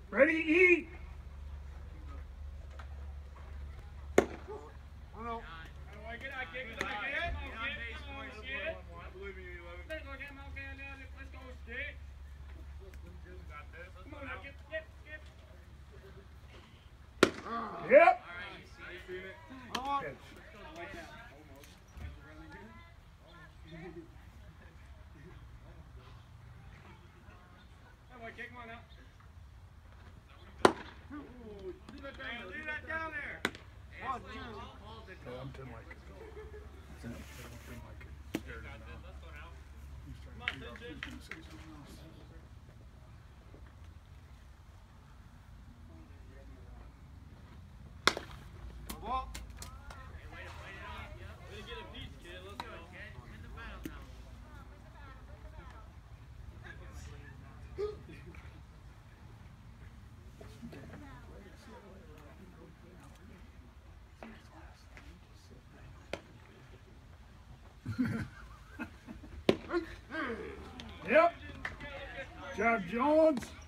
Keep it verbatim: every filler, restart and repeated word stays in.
Ready, eat. Oh no. Get out, get, get out, get out, come on, kid. Come on, kid. I believe in you, Eleven. Let's go, get him out there now. Let's go, stick. Got this. Come on now, get, get, get. Yep. All right, you seen it? Oh. Catch. Like that. Almost. That's really good. Come on, kid, come on now. Ooh, leave that down there. Leave that down there. One, two. Okay, I'm ten like it. I'm ten like it. There it is now. He's trying to figure out if he's gonna say something else. Ball. Way to get a piece, kid. Let's go. In the battle now. Yep. Good job, Jones.